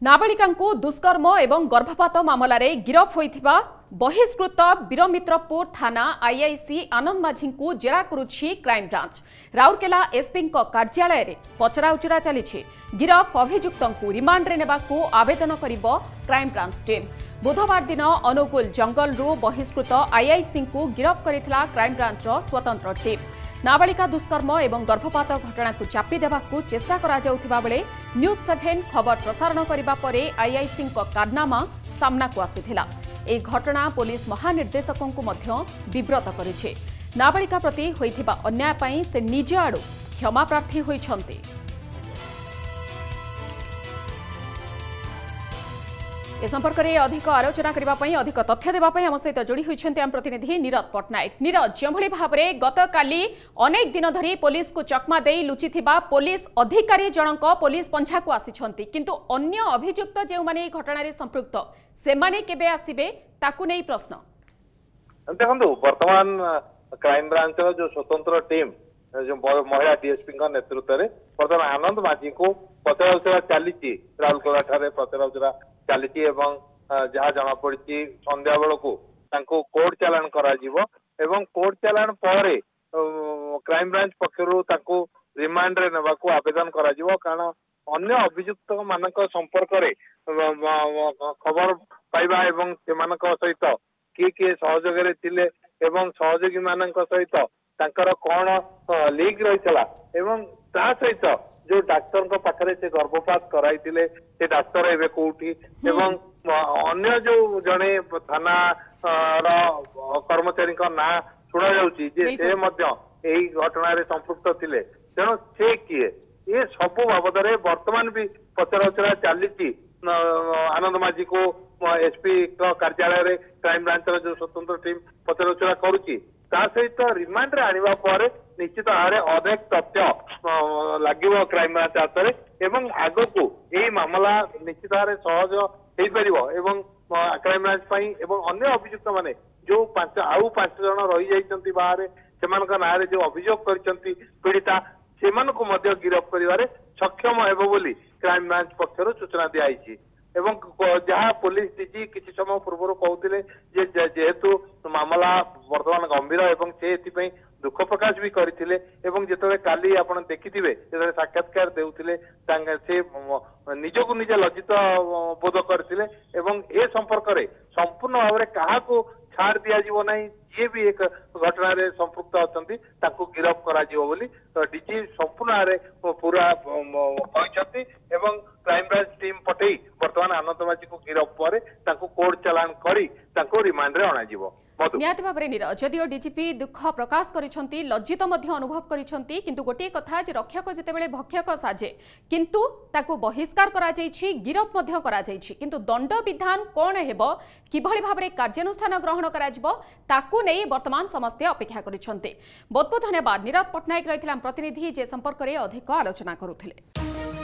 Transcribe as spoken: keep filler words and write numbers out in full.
नाबालिकांकु दुष्कर्म एवं गर्भपात मामलार गिरफ होइथिबा बहिष्कृत बीरमित्रपुर थाना आईआईसी आनंद माझी को जेरा करुछि क्राइम ब्रांच। राउरकेला एसपी कार्यालय रे पचराउचरा चली गिरफ अभियुक्तंकु रिमांड रे नेबाकु आवेदन करिबो क्राइम ब्रांच टीम। बुधवार दिन अनुगुल जंगल रु बहिष्कृत आईआईसी को गिरफ करिथिला क्राइम ब्रांच स्वतंत्र टीम। नाबालिका दुष्कर्म एवं गर्भपात घटना को चापी देवाकू चेष्टा करा जाउथिबा बेले न्यूज सेवन खबर प्रसारण करिबा परे आईआईसी कारनामा सामना को आसीथिला। ए घटना पुलिस महानिर्देशकंकु मध्य विब्रत करिछे। नाबालिका प्रति होइथिबा अन्याय पई से निज आडू क्षमा प्रार्थी होइछन्ते। ए संपर्क में अधिक आलोचना करने अधिक तथ्य देवाई आम सहित जोड़ी होती आम प्रतिनिधि नीरज पट्टनायक। नीरज, जो भाव में गतकाली अनेक दिन धरी पुलिस को चकमा दे लुचि पुलिस अधिकारी जनक पुलिस पंछा को आसी किंतु अन्य अभियुक्त जो माने घटना संपृक्त से माने केबे आसीबे ताकू नहीं प्रश्न। देखो वर्तमान क्राइम ब्रांच जो स्वतंत्र टीम जो महिला डीएसपी नेतृत्व में बर्तमान आनंद माझी को पचराउचरा चली राउरकेला ठारे पचराउचरा चली जहाँ जना पड़ी संध्या बेलू कोर्ट चालाण करा एवं कोर्ट चालाण पर क्राइम ब्रांच पक्षर रिमांड रे नेबाकू आवेदन करा कारण अन्य अभियुक्त मान संपर्क रे खबर पाइबा एवं सहित किए किए सहयोग थिले एवं सहयोगी मान सहित तांकर कौन लिंक रही एवं ता सहित जो डाक्तर पाखरे से गर्भपात कराई से डाक्तर एवं कौटी एवं अन्य जो जड़े थाना कर्मचारी ना शुणा जाऊँगी घटना संपृक्त थे तेणु से किए ये सब बाबद वर्तमान भी पचराउचरा चली आनंद माझी को एसपी कार्यालय रे क्राइम ब्रांच जो स्वतंत्र टीम पचराउचरा करुच्ची सहित रिमांड रे आनिबा पर निश्चित भाव अनेक तथ्य लगे क्राइम ब्रांच हाथ में आग को यही मामला निश्चित भाव सहज हो पार क्राइम ब्रांच एवं अन्य अभियुक्त माने जो पांच आउ पांच जन रही जाइछंती बाहर से ना जो अभियोग करछंती पीड़िता से गिरफ कर सक्षम हेबो बोली क्राइम ब्रांच पक्षर सूचना दी एवं जहाँ पुलिस डीजी किसी समय पूर्व कहते जेहेतु मामला वर्तमान गंभीर एवं से दुख प्रकाश भी करते जिते काली आप देखिथे साक्षात्कार देउथिले से निजक निजे लज्जित बोध करते ए संपर्क में संपूर्ण भाव में क्या छाड़ दिज्व ना जी भी एक घटना संपृक्त अच्छा गिरफ कर डीजी संपूर्ण भाव पूरा कहते क्राइम ब्रांच टीम पठे वर्तमान आनंद माझी को गिरफ पर कोर्ट चालाण कर रिमांड रे अणाजिवो। निहाती भाव में नीरज जदिओ डीजीपी दुख प्रकाश करिसेंती लज्जित मध्य अनुभव करिसेंती किंतु गोटे कथा जे रक्षक जेतेबेले भक्षक साजे किंतु ताकू बहिष्कार करा जायछि गिरफ मध्य करा जायछि किंतु दंड विधान कोन हेबो किभଳି भाबरे कार्यानुष्ठान ग्रहण करा जिवो ताकू नै वर्तमान समस्ते अपेक्षा करिसेंती। बहुत बहुत धन्यवाद नीरज पट्टनायक रहिथिला प्रतिनिधि जे संपर्क रे अधिक आलोचना करुथिले।